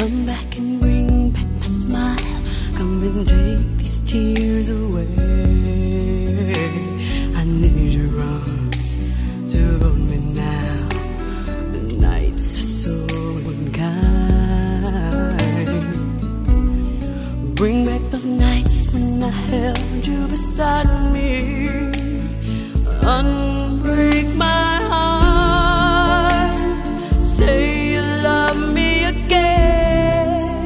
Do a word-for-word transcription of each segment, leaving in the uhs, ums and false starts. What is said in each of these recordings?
Come back and bring back my smile. Come and take these tears away. I need your arms to hold me now. The nights are so unkind. Bring back those nights when I held you beside me. Unbreak my heart. Say you love me again.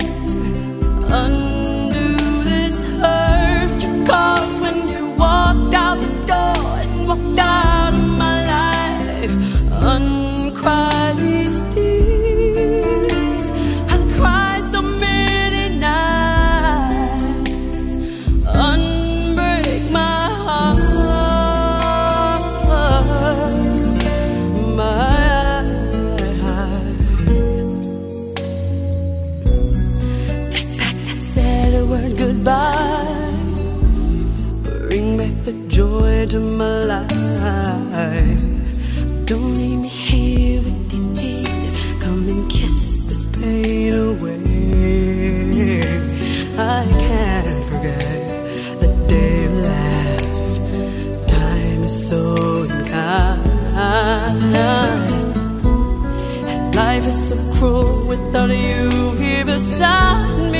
Undo this hurt you caused when you walked out the door and walked out of my life. Uncry these tears. I cried so many nights. Unbreak my heart. Goodbye. Bring back the joy to my life. Don't leave me here with these tears. Come and kiss this pain away. I can't forget the day you left. Time is so unkind, and life is so cruel without you here beside me.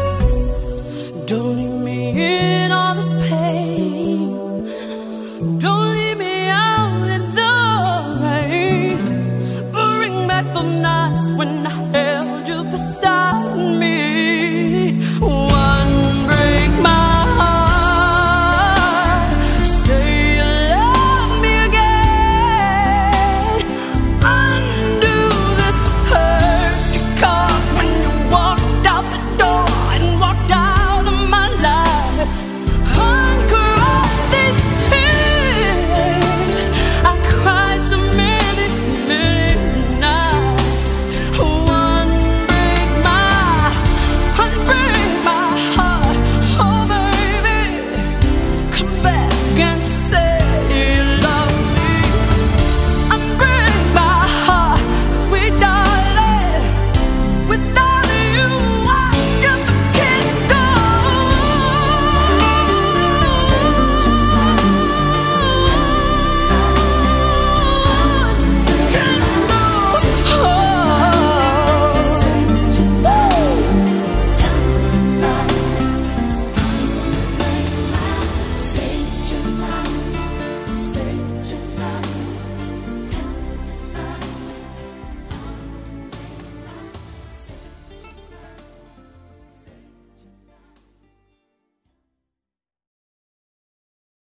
Don't leave me in all this pain. Don't